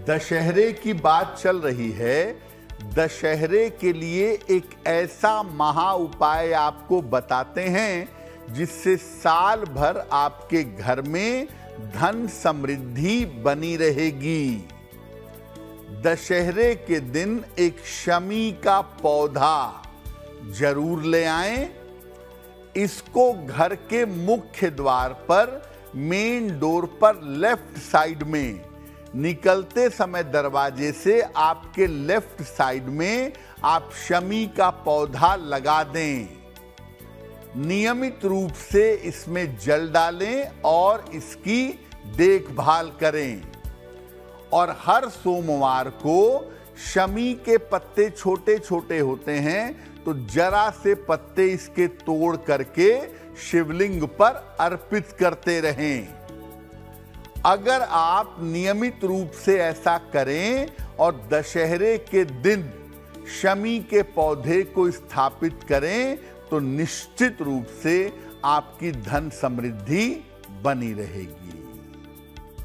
दशहरे की बात चल रही है। दशहरे के लिए एक ऐसा महा उपाय आपको बताते हैं जिससे साल भर आपके घर में धन समृद्धि बनी रहेगी। दशहरे के दिन एक शमी का पौधा जरूर ले आएं। इसको घर के मुख्य द्वार पर मेन डोर पर लेफ्ट साइड में निकलते समय दरवाजे से आपके लेफ्ट साइड में आप शमी का पौधा लगा दें। नियमित रूप से इसमें जल डालें और इसकी देखभाल करें। और हर सोमवार को शमी के पत्ते छोटे छोटे होते हैं, तो जरा से पत्ते इसके तोड़ करके शिवलिंग पर अर्पित करते रहें। अगर आप नियमित रूप से ऐसा करें और दशहरे के दिन शमी के पौधे को स्थापित करें तो निश्चित रूप से आपकी धन समृद्धि बनी रहेगी।